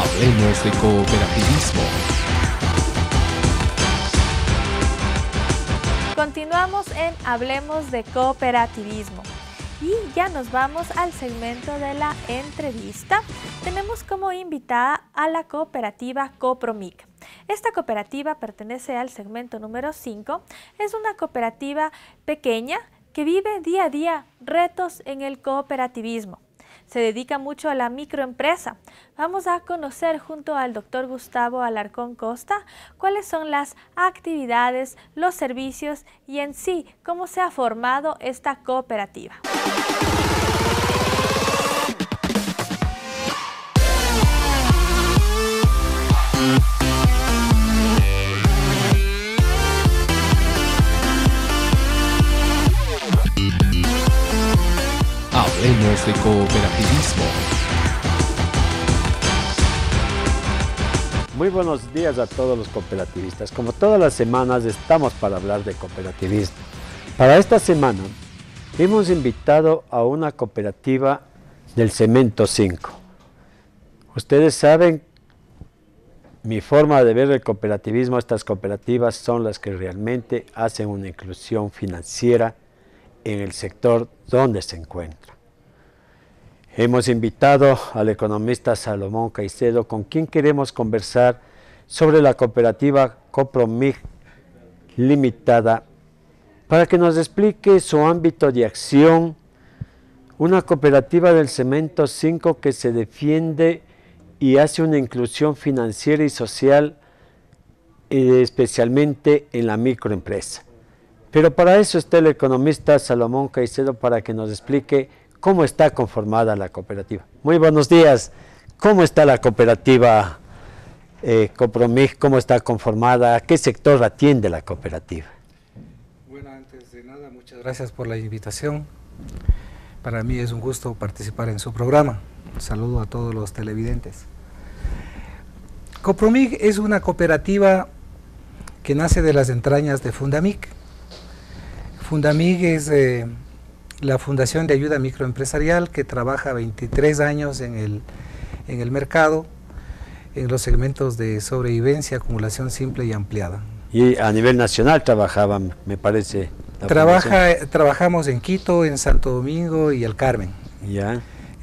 Hablemos de cooperativismo. Continuamos en Hablemos de cooperativismo y ya nos vamos al segmento de la entrevista. Tenemos como invitada a la cooperativa Copromic. Esta cooperativa pertenece al segmento número 5. Es una cooperativa pequeña que vive día a día retos en el cooperativismo. Se dedica mucho a la microempresa. Vamos a conocer junto al doctor Gustavo Alarcón Costa cuáles son las actividades, los servicios y en sí cómo se ha formado esta cooperativa. Hablemos de cooperativismo. Muy buenos días a todos los cooperativistas. Como todas las semanas estamos para hablar de cooperativismo. Para esta semana hemos invitado a una cooperativa del Cemento 5. Ustedes saben mi forma de ver el cooperativismo. Estas cooperativas son las que realmente hacen una inclusión financiera en el sector donde se encuentra. Hemos invitado al economista Salomón Caicedo, con quien queremos conversar sobre la cooperativa Copromic Limitada, para que nos explique su ámbito de acción, una cooperativa del Cemento 5 que se defiende y hace una inclusión financiera y social, especialmente en la microempresa. Pero para eso está el economista Salomón Caicedo, para que nos explique cómo está conformada la cooperativa. Muy buenos días. ¿Cómo está la cooperativa Copromic? ¿Cómo está conformada? ¿A qué sector atiende la cooperativa? Bueno, antes de nada, muchas gracias por la invitación. Para mí es un gusto participar en su programa. Un saludo a todos los televidentes. Copromic es una cooperativa que nace de las entrañas de Fundamic. Fundamic es la Fundación de Ayuda Microempresarial que trabaja 23 años en el mercado, en los segmentos de sobrevivencia, acumulación simple y ampliada. Y a nivel nacional trabajaban, me parece. Trabajamos en Quito, en Santo Domingo y el Carmen. Ya.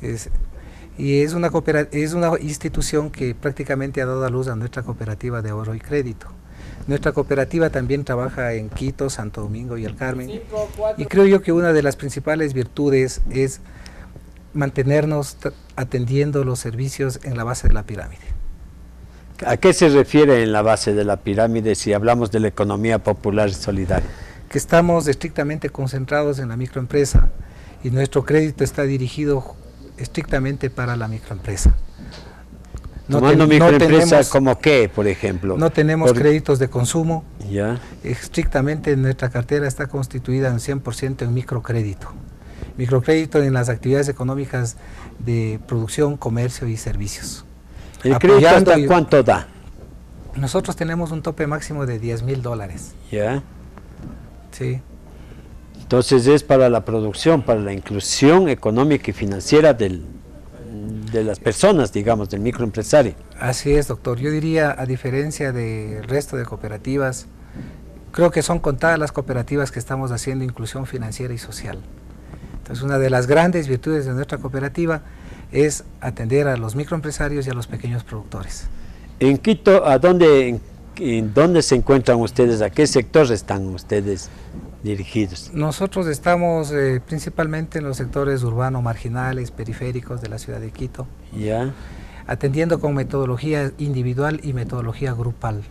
Es una institución que prácticamente ha dado a luz a nuestra cooperativa de ahorro y crédito. Nuestra cooperativa también trabaja en Quito, Santo Domingo y el Carmen. Y creo yo que una de las principales virtudes es mantenernos atendiendo los servicios en la base de la pirámide. ¿A qué se refiere en la base de la pirámide si hablamos de la economía popular y solidaria? Que estamos estrictamente concentrados en la microempresa y nuestro crédito está dirigido estrictamente para la microempresa. Tomando microempresa, ¿como qué, por ejemplo? No tenemos créditos de consumo. Ya. Estrictamente nuestra cartera está constituida en 100% en microcrédito. Microcrédito en las actividades económicas de producción, comercio y servicios. ¿El crédito hasta cuánto da? Nosotros tenemos un tope máximo de $10,000. Ya. Sí. Entonces es para la producción, para la inclusión económica y financiera de las personas, digamos, del microempresario. Así es, doctor. Yo diría, a diferencia del resto de cooperativas, creo que son contadas las cooperativas que estamos haciendo inclusión financiera y social. Entonces, una de las grandes virtudes de nuestra cooperativa es atender a los microempresarios y a los pequeños productores. En Quito, ¿en dónde se encuentran ustedes? ¿A qué sector están ustedes dirigidos? Nosotros estamos principalmente en los sectores urbanos, marginales, periféricos de la ciudad de Quito. Ya. Atendiendo con metodología individual y metodología grupal,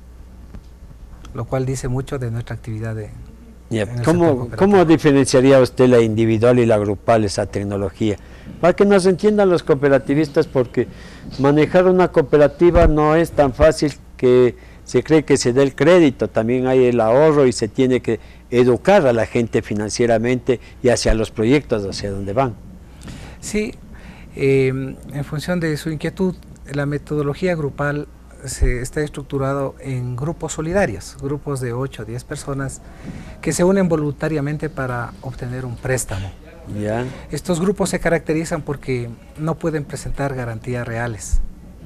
lo cual dice mucho de nuestra actividad de... ¿Cómo diferenciaría usted la individual y la grupal, esa tecnología? Para que nos entiendan los cooperativistas, porque manejar una cooperativa no es tan fácil que se cree que se dé el crédito, también hay el ahorro y se tiene que educar a la gente financieramente y hacia los proyectos hacia donde van. Sí, en función de su inquietud, la metodología grupal está estructurado en grupos solidarios, grupos de 8 o 10 personas que se unen voluntariamente para obtener un préstamo. Ya. Estos grupos se caracterizan porque no pueden presentar garantías reales.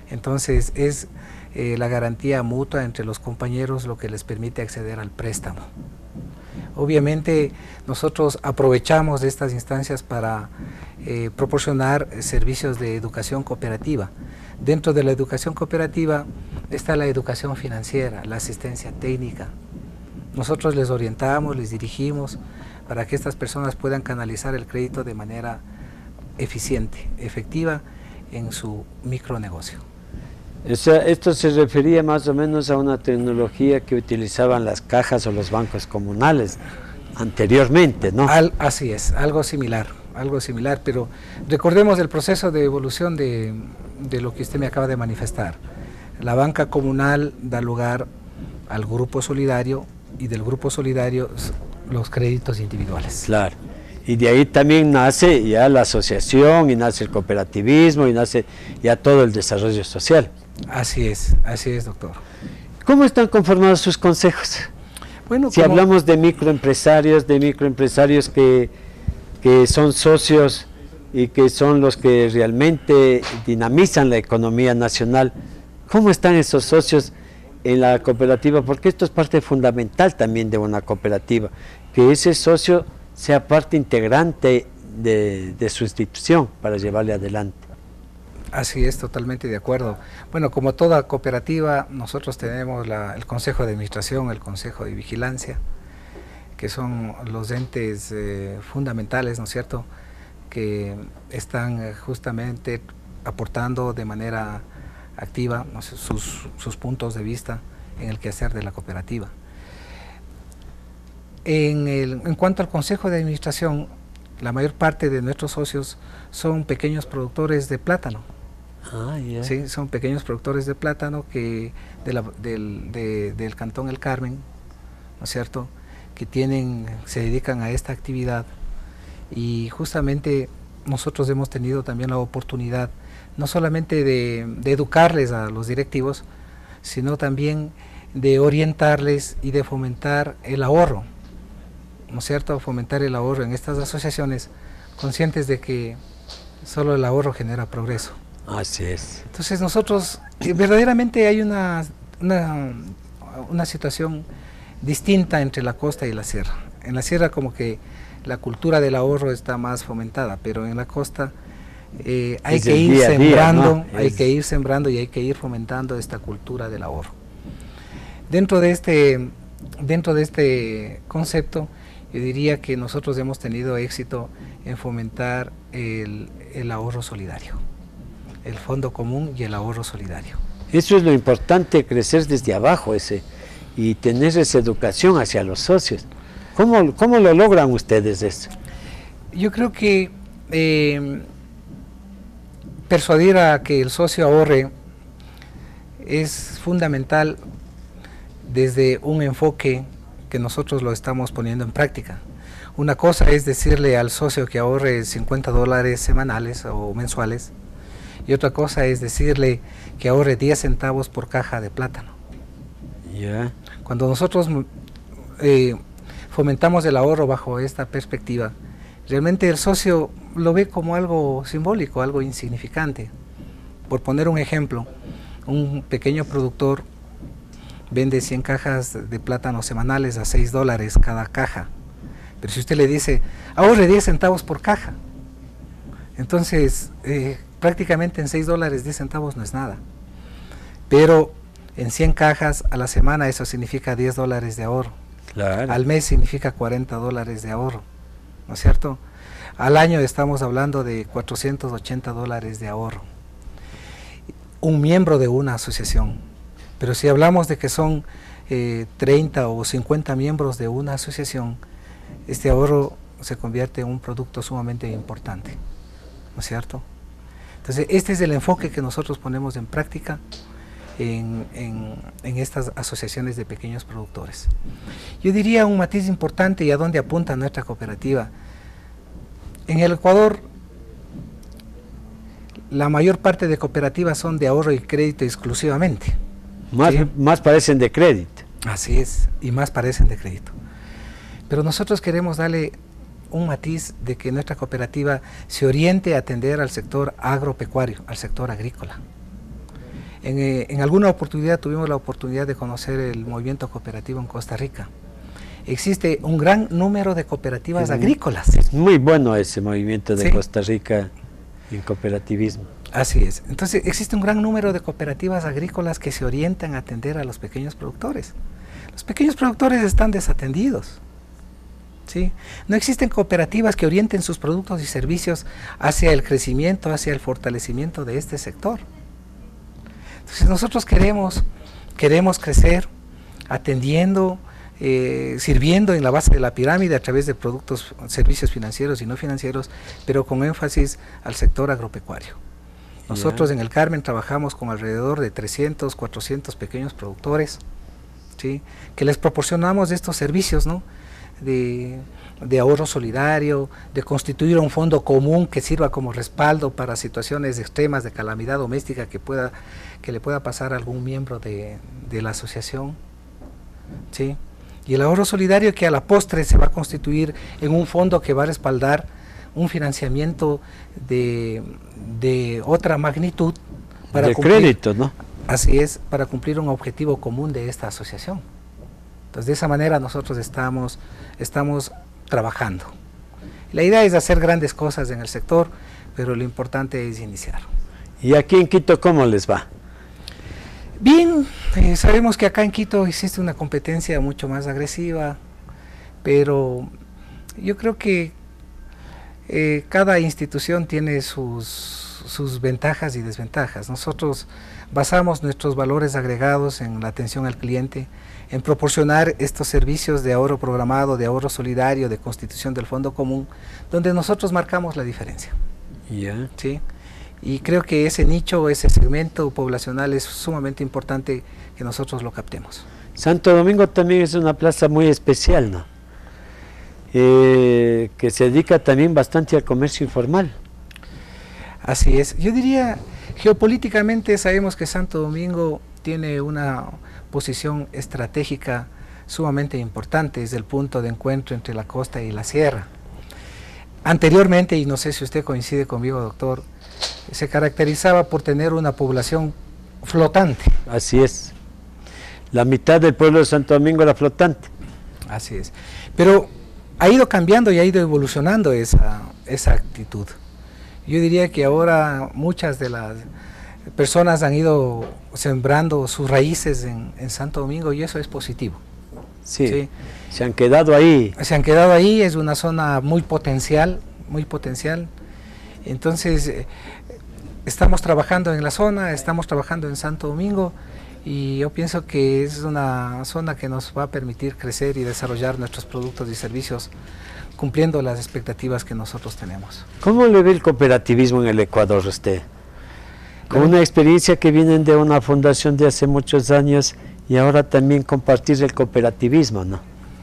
Entonces es la garantía mutua entre los compañeros lo que les permite acceder al préstamo. Obviamente nosotros aprovechamos de estas instancias para proporcionar servicios de educación cooperativa. Dentro de la educación cooperativa está la educación financiera, la asistencia técnica. Nosotros les orientamos, les dirigimos para que estas personas puedan canalizar el crédito de manera eficiente, efectiva en su micronegocio. O sea, esto se refería más o menos a una tecnología que utilizaban las cajas o los bancos comunales anteriormente, ¿no? Así es, algo similar, pero recordemos el proceso de evolución de lo que usted me acaba de manifestar. La banca comunal da lugar al grupo solidario y del grupo solidario los créditos individuales. Claro. Y de ahí también nace ya la asociación, y nace el cooperativismo, y nace ya todo el desarrollo social. Así es, doctor. ¿Cómo están conformados sus consejos? Bueno, si hablamos de microempresarios que son socios y que son los que realmente dinamizan la economía nacional, ¿cómo están esos socios en la cooperativa? Porque esto es parte fundamental también de una cooperativa, que ese socio sea parte integrante de su institución para llevarle adelante. Así es, totalmente de acuerdo. Bueno, como toda cooperativa, nosotros tenemos el Consejo de Administración, el Consejo de Vigilancia, que son los entes fundamentales, ¿no es cierto?, que están justamente aportando de manera activa, no sé, sus puntos de vista en el quehacer de la cooperativa. En cuanto al Consejo de Administración, la mayor parte de nuestros socios son pequeños productores de plátano. Sí, son pequeños productores de plátano que del Cantón El Carmen, ¿no es cierto?, que se dedican a esta actividad, y justamente nosotros hemos tenido también la oportunidad no solamente de educarles a los directivos, sino también de orientarles y de fomentar el ahorro, ¿no es cierto?, fomentar el ahorro en estas asociaciones, conscientes de que solo el ahorro genera progreso. Así es. Entonces nosotros, verdaderamente hay una situación distinta entre la costa y la sierra. En la sierra como que la cultura del ahorro está más fomentada, pero en la costa hay que ir sembrando, ¿no? Hay que ir sembrando y hay que ir fomentando esta cultura del ahorro. Dentro de este concepto, yo diría que nosotros hemos tenido éxito en fomentar el ahorro solidario, el fondo común y el ahorro solidario. Eso es lo importante, crecer desde abajo y tener esa educación hacia los socios. ¿Cómo lo logran ustedes eso? Yo creo que persuadir a que el socio ahorre es fundamental desde un enfoque que nosotros lo estamos poniendo en práctica. Una cosa es decirle al socio que ahorre $50 semanales o mensuales, y otra cosa es decirle que ahorre 10 centavos por caja de plátano. Cuando nosotros fomentamos el ahorro bajo esta perspectiva, realmente el socio lo ve como algo simbólico, algo insignificante. Por poner un ejemplo, un pequeño productor vende 100 cajas de plátano semanales a $6 cada caja, pero si usted le dice ahorre 10 centavos por caja, entonces prácticamente en $6 10 centavos no es nada, pero en 100 cajas a la semana eso significa $10 de ahorro. Claro. Al mes significa $40 de ahorro, ¿no es cierto? Al año estamos hablando de $480 de ahorro. Un miembro de una asociación, pero si hablamos de que son 30 o 50 miembros de una asociación, este ahorro se convierte en un producto sumamente importante, ¿no es cierto? Entonces este es el enfoque que nosotros ponemos en práctica en estas asociaciones de pequeños productores. Yo diría un matiz importante y a dónde apunta nuestra cooperativa. En el Ecuador, la mayor parte de cooperativas son de ahorro y crédito exclusivamente. Más parecen de crédito. Así es, y más parecen de crédito. Pero nosotros queremos darle un matiz de que nuestra cooperativa se oriente a atender al sector agropecuario, al sector agrícola. En alguna oportunidad tuvimos la oportunidad de conocer el movimiento cooperativo en Costa Rica. Existe un gran número de cooperativas agrícolas. Es muy bueno ese movimiento de Sí. Costa Rica en cooperativismo. Así es. Entonces existe un gran número de cooperativas agrícolas que se orientan a atender a los pequeños productores. Los pequeños productores están desatendidos. ¿Sí? No existen cooperativas que orienten sus productos y servicios hacia el crecimiento, hacia el fortalecimiento de este sector. Entonces nosotros queremos crecer atendiendo, sirviendo en la base de la pirámide a través de productos, servicios financieros y no financieros, pero con énfasis al sector agropecuario. Nosotros en el Carmen trabajamos con alrededor de 300, 400 pequeños productores, ¿sí? Que les proporcionamos estos servicios, ¿no? de ahorro solidario, de constituir un fondo común que sirva como respaldo para situaciones extremas de calamidad doméstica que le pueda pasar a algún miembro de la asociación, ¿sí? Y el ahorro solidario que a la postre se va a constituir en un fondo que va a respaldar un financiamiento de otra magnitud para de cumplir, crédito, ¿no? Así es, para cumplir un objetivo común de esta asociación. Entonces, de esa manera nosotros estamos trabajando. La idea es hacer grandes cosas en el sector, pero lo importante es iniciar. ¿Y aquí en Quito cómo les va? Bien, sabemos que acá en Quito existe una competencia mucho más agresiva, pero yo creo que cada institución tiene sus ventajas y desventajas. Nosotros basamos nuestros valores agregados en la atención al cliente, en proporcionar estos servicios de ahorro programado, de ahorro solidario, de constitución del fondo común, donde nosotros marcamos la diferencia. Ya. ¿Sí? Y creo que ese nicho, ese segmento poblacional es sumamente importante que nosotros lo captemos. Santo Domingo también es una plaza muy especial, ¿no? Que se dedica también bastante al comercio informal. Así es. Yo diría, geopolíticamente sabemos que Santo Domingo tiene una posición estratégica sumamente importante, es el punto de encuentro entre la costa y la sierra. Anteriormente, y no sé si usted coincide conmigo, doctor, se caracterizaba por tener una población flotante. Así es. La mitad del pueblo de Santo Domingo era flotante. Así es. Pero ha ido cambiando y ha ido evolucionando esa actitud. Yo diría que ahora muchas de las personas han ido sembrando sus raíces en Santo Domingo y eso es positivo. Sí, ¿Sí? Se han quedado ahí. Se han quedado ahí, es una zona muy potencial, muy potencial. Entonces, estamos trabajando en la zona, estamos trabajando en Santo Domingo y yo pienso que es una zona que nos va a permitir crecer y desarrollar nuestros productos y servicios cumpliendo las expectativas que nosotros tenemos. ¿Cómo le ve el cooperativismo en el Ecuador usted? Con una experiencia que vienen de una fundación de hace muchos años y ahora también compartir el cooperativismo, ¿no?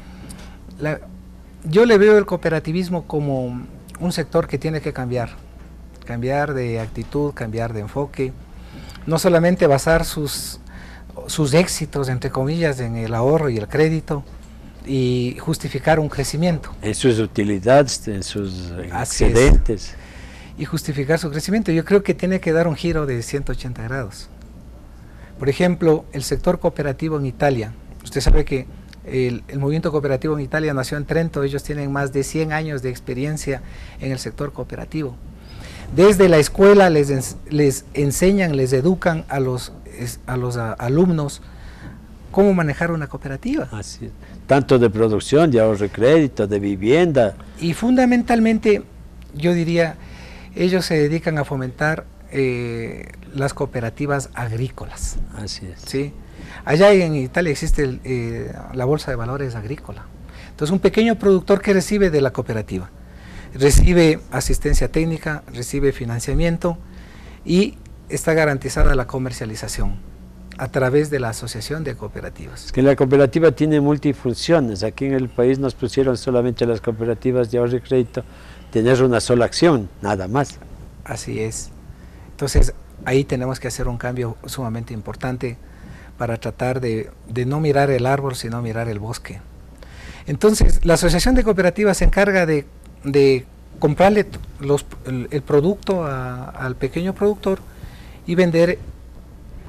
Yo le veo el cooperativismo como un sector que tiene que cambiar de actitud, cambiar de enfoque, no solamente basar sus éxitos, entre comillas, en el ahorro y el crédito y justificar un crecimiento. En sus utilidades, en sus excedentes. Y justificar su crecimiento. Yo creo que tiene que dar un giro de 180 grados. Por ejemplo, el sector cooperativo en Italia. Usted sabe que el movimiento cooperativo en Italia nació en Trento, ellos tienen más de 100 años de experiencia en el sector cooperativo. Desde la escuela les enseñan, les educan a los alumnos cómo manejar una cooperativa. Así es. Tanto de producción, de ahorro de crédito, de vivienda. Y fundamentalmente, yo diría, ellos se dedican a fomentar las cooperativas agrícolas. Así es. ¿Sí? Allá en Italia existe la bolsa de valores agrícola. Entonces, un pequeño productor que recibe de la cooperativa, recibe asistencia técnica, recibe financiamiento y está garantizada la comercialización a través de la asociación de cooperativas. Es que la cooperativa tiene multifunciones. Aquí en el país nos pusieron solamente las cooperativas de ahorro y crédito tener una sola acción, nada más. Así es. Entonces, ahí tenemos que hacer un cambio sumamente importante para tratar de no mirar el árbol, sino mirar el bosque. Entonces, la asociación de cooperativas se encarga de comprarle el producto al pequeño productor y vender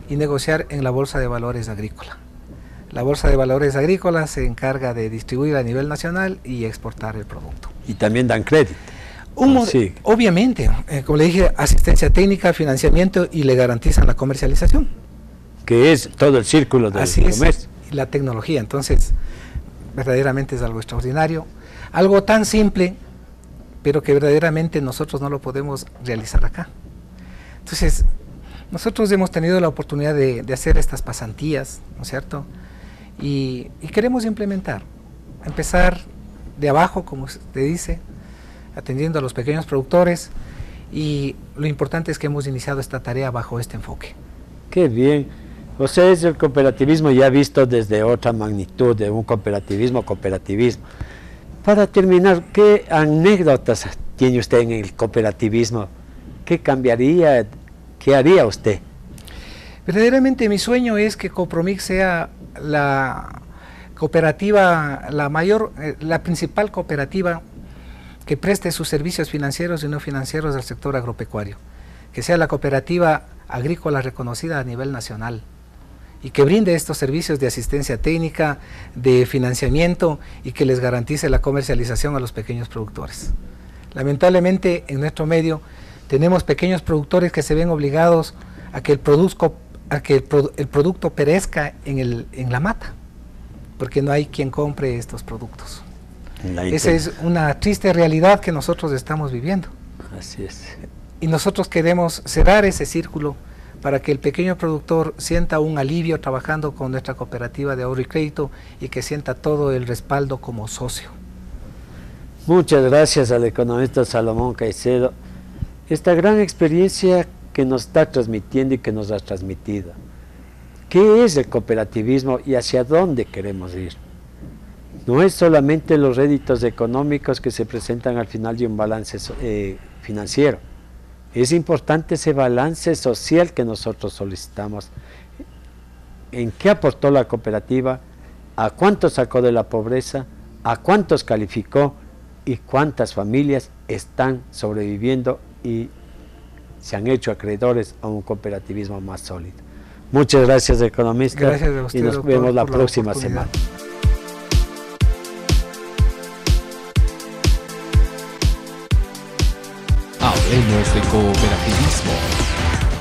y negociar en la Bolsa de Valores Agrícola. La Bolsa de Valores Agrícola se encarga de distribuir a nivel nacional y exportar el producto. Y también dan crédito. Sí. Obviamente, como le dije, asistencia técnica, financiamiento y le garantizan la comercialización. Que es todo el círculo del comercio. Es, y la tecnología, entonces, verdaderamente es algo extraordinario. Algo tan simple, pero que verdaderamente nosotros no lo podemos realizar acá. Entonces, nosotros hemos tenido la oportunidad de hacer estas pasantías, ¿no es cierto? Y queremos implementar, empezar de abajo, como usted dice, atendiendo a los pequeños productores, y lo importante es que hemos iniciado esta tarea bajo este enfoque. Qué bien. O sea, es el cooperativismo ya visto desde otra magnitud, de un cooperativismo. Para terminar, ¿qué anécdotas tiene usted en el cooperativismo? ¿Qué cambiaría? ¿Qué haría usted? Verdaderamente mi sueño es que Copromix sea la cooperativa, la principal cooperativa que preste sus servicios financieros y no financieros al sector agropecuario, que sea la cooperativa agrícola reconocida a nivel nacional y que brinde estos servicios de asistencia técnica, de financiamiento y que les garantice la comercialización a los pequeños productores. Lamentablemente en nuestro medio tenemos pequeños productores que se ven obligados a que el producto perezca en la mata, porque no hay quien compre estos productos. Esa es una triste realidad que nosotros estamos viviendo. Así es. Y nosotros queremos cerrar ese círculo para que el pequeño productor sienta un alivio trabajando con nuestra cooperativa de ahorro y crédito y que sienta todo el respaldo como socio. Muchas gracias al economista Salomón Caicedo. Esta gran experiencia que nos está transmitiendo y que nos ha transmitido. ¿Qué es el cooperativismo y hacia dónde queremos ir? No es solamente los réditos económicos que se presentan al final de un balance financiero. Es importante ese balance social que nosotros solicitamos. ¿En qué aportó la cooperativa? ¿A cuántos sacó de la pobreza? ¿A cuántos calificó? ¿Y cuántas familias están sobreviviendo y se han hecho acreedores a un cooperativismo más sólido? Muchas gracias, economista. Gracias a usted, y nos doctor, vemos la próxima semana. Hablemos de cooperativismo.